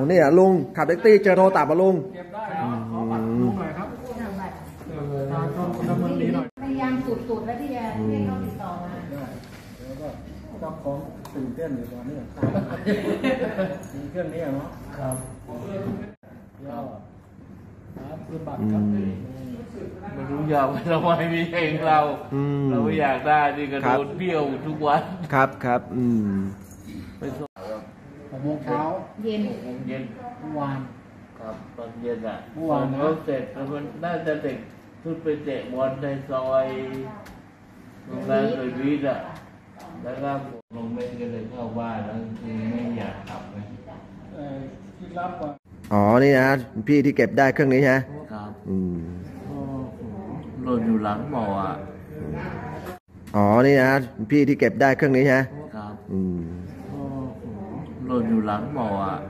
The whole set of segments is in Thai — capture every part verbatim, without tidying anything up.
เนี่ยลุงขับแท็กซี่เจอโทรศัพท์มาลุงเก็บได้ครับขอบัตรลุงหน่อยครับดำเนินคดีหน่อยพยายามสุดๆแล้วที่จะให้เขาติดต่อมาแล้วก็รับของตื่นเต้นอยู่ตอนนี้มีเครื่องนี้เนาะครับครับครับคือบัตรครับไม่รู้อยากทำไมมีเองเราเราไม่อยากได้นี่ก็โดนเบี้ยวทุกวันครับครับอืมไปส่งหกโมงเช้าเย็นหกโมงเย็นเมื่อวานครับตอนเย็นอ่ะเมื่อวานเขาเสร็จแล้วมันน่าจะเด็กทุดไปเตะบอลในซอยโรงแรมเลยวิทย์อ่ะแล้วก็ลงเล่นกันเลยเข้าบ้านแล้วคือไม่อยากกลับเลยที่รับก่อนอ๋อนี่นะพี่ที่เก็บได้เครื่องนี้ใช่ไหมครับอืมหล่นอยู่หลังบ่ออ่ะอ๋อนี่นะพี่ที่เก็บได้เครื่องนี้ใช่ไหมครับอืมหล่นอยู่หลังบ่ออ่ะ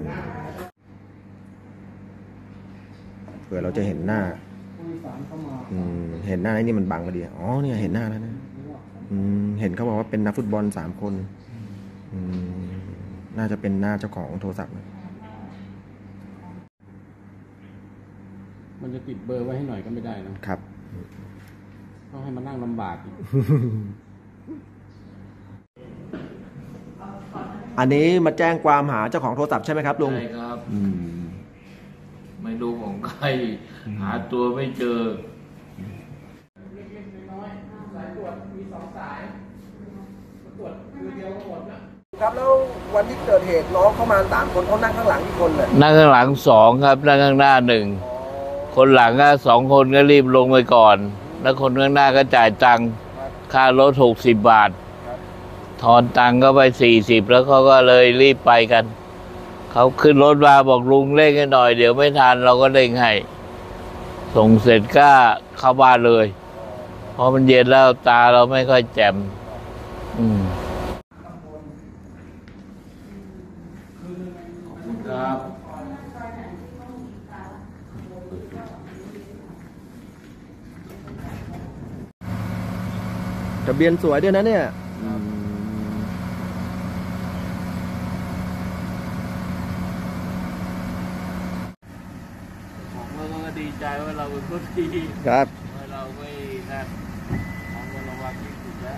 เผื่อเราจะเห็นหน้าอืมเห็นหน้าไอ้นี่มันบังพอดีอ๋อเนี่ยเห็นหน้าแล้วนะอืมเห็นเขาบอกว่าเป็นนักฟุตบอลสามคนอืมน่าจะเป็นหน้าเจ้าของโทรศัพท์นะมันจะติดเบอร์ไว้ให้หน่อยก็ไม่ได้นะครับต้องให้มานั่งลำบากอันนี้มาแจ้งความหาเจ้าของโทรศัพท์ใช่ไหมครับลุงใช่ครับไม่รู้ของใครหาตัวไม่เจอครับแล้ววันที่เกิดเหตุน้องเข้ามาสามคนเขานั่งข้างหลังกี่คนเลยนั่งข้างหลังสองครับนั่งข้างหน้าหนึ่งคนหลังก็สองคนก็รีบลงไปก่อนแล้วคนข้างหน้าก็จ่ายตังค์ค่ารถหกสิบบาทถอนตังค์ก็ไปสี่สิบแล้วเขาก็เลยรีบไปกันเขาขึ้นรถมาบอกลุงเร่งให้หน่อยเดี๋ยวไม่ทันเราก็เร่งให้ส่งเสร็จก็เข้าบ้านเลยเพราะมันเย็นแล้วตาเราไม่ค่อยแจ่มอืมขอบคุณครับทะเบียนสวยด้วยนะเนี่ยเราก็ดีใจว่าเราเป็นคนดีครับว่าเราไม่นั่นเราระวังที่สุดแล้ว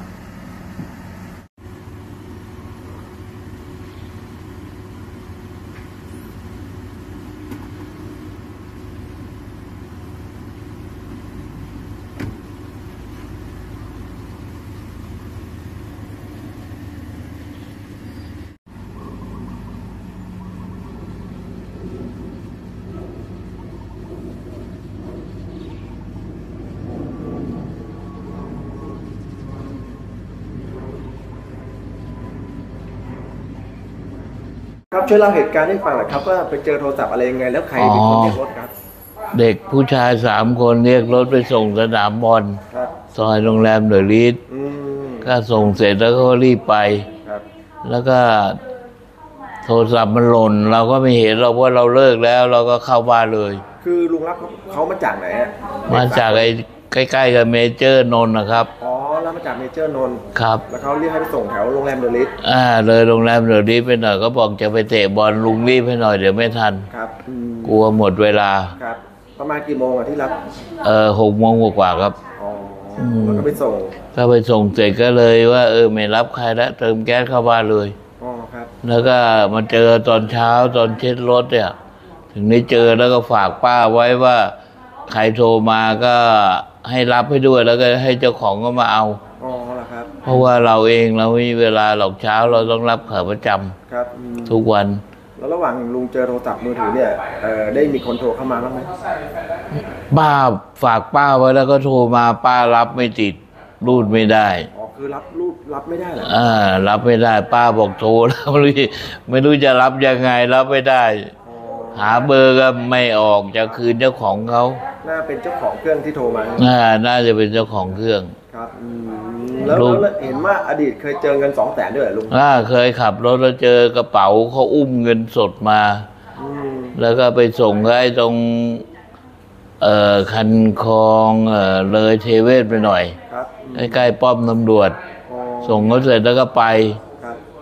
ครับช่วยเล่าเหตุการณ์ให้ฟังหน่อยครับว่าไปเจอโทรศัพท์อะไรยังไงแล้วใครเป็นคนเรียกรถครับเด็กผู้ชายสามคนเรียกรถไปส่งสนามบอลซอยโรงแรมเดอะลีดก็ส่งเสร็จแล้วก็รีบไปแล้วก็โทรศัพท์มันหล่นเราก็ไม่เห็นเราว่าเราเลิกแล้วเราก็เข้าบ้านเลยคือลุงรับเขามาจากไหนมาจากไอ้ใกล้ๆกับเมเจอร์นนท์นะครับอ๋อแล้วมาจากเมเจอร์นนท์ครับแล้วเขาเรียกให้ไปส่งแถวโรงแรมเดอะลีดอ่าเลยโรงแรมเดอะลีดไปหน่อยก็บอกจะไปเตะบอลลุงรีบให้หน่อยเดี๋ยวไม่ทันครับกลัวหมดเวลาครับประมาณกี่โมงอะที่รับเออหกโมงกว่าครับอ๋อแล้วก็ไปส่งก็ไปส่งเสร็จก็เลยว่าเออไม่รับใครแล้วเติมแก๊สเข้าบ้านเลยอ๋อครับแล้วก็มาเจอตอนเช้าตอนเช็ดรถเนี่ยถึงได้เจอแล้วก็ฝากป้าไว้ว่าใครโทรมาก็ให้รับให้ด้วยแล้วก็ให้เจ้าของก็มาเอาอ๋อเหรอครับเพราะว่าเราเองเราไม่มีเวลาหรอกเช้าเราต้องรับขาประจำครับทุกวันแล้วระหว่างลุงเจอโทรศัพท์มือถือเนี่ยเออได้มีคนโทรเข้ามาบ้างไหมป้าฝากป้าไว้แล้วก็โทรมาป้ารับไม่ติดรูดไม่ได้อ๋อคือรับรูดรับไม่ได้เหรออ่ารับไม่ได้ป้าบอกโทรแล้วไม่รู้ไม่รู้จะรับยังไงรับไม่ได้หาเบอร์ก็ไม่ออกจะคืนเจ้าของเขาน่าเป็นเจ้าของเครื่องที่โทรมาอ่าน่าจะเป็นเจ้าของเครื่องครับแล้วเห็นว่าอดีตเคยเจอเงินสองแสนด้วยลุงอ่าเคยขับรถแล้วเจอกระเป๋าเขาอุ้มเงินสดมาแล้วก็ไปส่งให้ตรงเอ่อคันคลองเอ่อเลยเทเวศไปหน่อยใกล้ๆป้อมตำรวจส่งเขาเสร็จแล้วก็ไป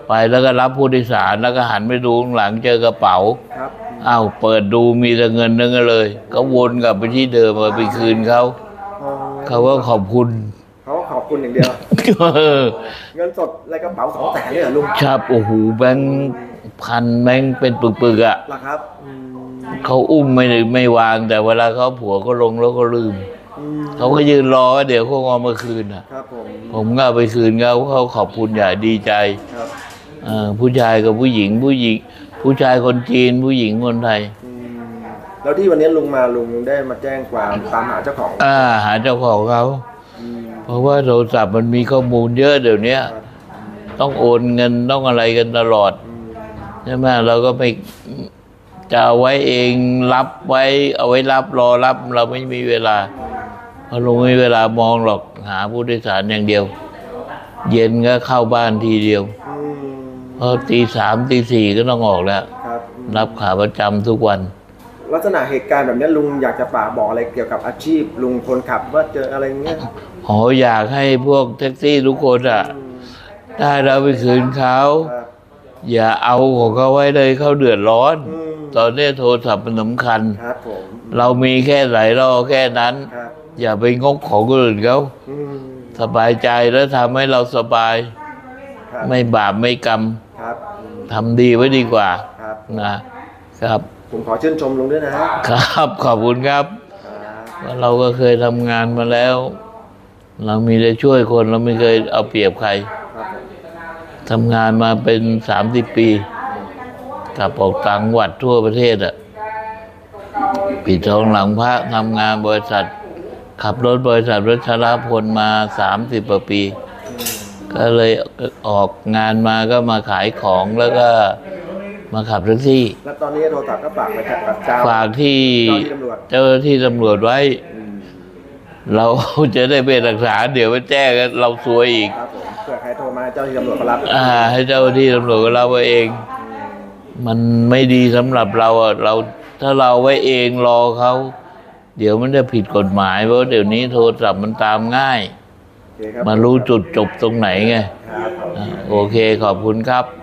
ไปแล้วก็รับผู้โดยสารแล้วก็หันไปดูข้างหลังเจอกระเป๋าครับอ้าวเปิดดูมีแต่เงินนั่นก็เลย ก็วนกลับไปที่เดิมมาไปคืนเขาอ๋อเขาก็ขอบคุณเขาขอบคุณอย่างเดียว เงินสดในกระเป๋าสองแสนเลยเหรอลุงครับโอ้โหแบงค์พันแบงค์เป็นปึกๆอ่ะเหรอครับอืมเขาอุ้มไม่ได้ไม่วาง แต่เวลาเขาผัวก็ลงแล้วก็ลืมอืมเขาก็ยืนรอว่าเดี๋ยวเขาเอามาคืนอ่ะครับผมผมก็เอาไปคืนเขาเขาขอบคุณใหญ่ดีใจครับเอ่อผู้ชายกับผู้หญิงผู้หญิง ผู้ชายคนจีนผู้หญิงคนไทยอืมแล้วที่วันนี้ลุงมาลุงได้มาแจ้งความตามหาเจ้าของอ่าหาเจ้าของเขาอืมเพราะว่าโทรศัพท์มันมีข้อมูลเยอะเดี๋ยวนี้ต้องโอนเงินต้องอะไรกันตลอดอืมใช่ไหมเราก็ไปจะเอาไว้เองรับไว้เอาไว้รับรอรับเราไม่มีเวลาเพราะลุงไม่มีเวลามองหรอกหาผู้โดยสารอย่างเดียว เย็นก็เข้าบ้านทีเดียวอืมพอตีสามตีสี่ก็ต้องออกแล้วครับรับขาประจำทุกวันลักษณะเหตุการณ์แบบนี้ลุงอยากจะฝากบอกอะไรเกี่ยวกับอาชีพลุงคนขับว่าเจออะไรเงี้ยขออยากให้พวกแท็กซี่ทุกคนอ่ะอืมถ้าเราไปคืนเขาครับอย่าเอาของเขาไว้เลยเขาเดือดร้อนอืมตอนนี้โทรศัพท์มันสำคัญครับผมเรามีแค่ไหนเราเอาแค่นั้นครับอย่าไปงกของคนอื่นเขาอืมสบายใจแล้วทำให้เราสบายครับไม่บาปไม่กรรมครับอืมทำดีไว้ดีกว่าครับนะครับผมขอชื่นชมลุงด้วยนะครับขอบคุณครับครับเราก็เคยทำงานมาแล้ว เรามีได้ช่วยคนเราไม่เคยเอาเปรียบใครครับผมทำงานมาเป็นสามสิบปีกลับออกต่างจังหวัดทั่วประเทศอ่ะปิดทองหลังพระทำงานบริษัท ขับรถบริษัทรัชรพลมาสามสิบกว่าปี ก็เลยออกงานมาก็มาขายของแล้วก็มาขับแท็กซี่แล้วตอนนี้โทรศัพท์ก็ฝากไปกับเจ้าฝากที่เจ้าหน้าที่ตำรวจเจ้าหน้าที่ตำรวจไว้อืมเราจะได้เป็นหลักฐานเดี๋ยวไปแจ้งกันเราซวยอีกครับผมเผื่อใครโทรมาเจ้าหน้าที่ตำรวจเขารับอ่า ให้เจ้าหน้าที่ตำรวจก็รับไว้เอง มันไม่ดีสำหรับเราอ่ะเราถ้าเราไว้เองรอเขาเดี๋ยวมันจะผิดกฎหมายเพราะเดี๋ยวนี้โทรศัพท์มันตามง่ายโอเคครับมารู้จุดจบตรงไหนไงครับผมอ่าโอเคขอบคุณครับ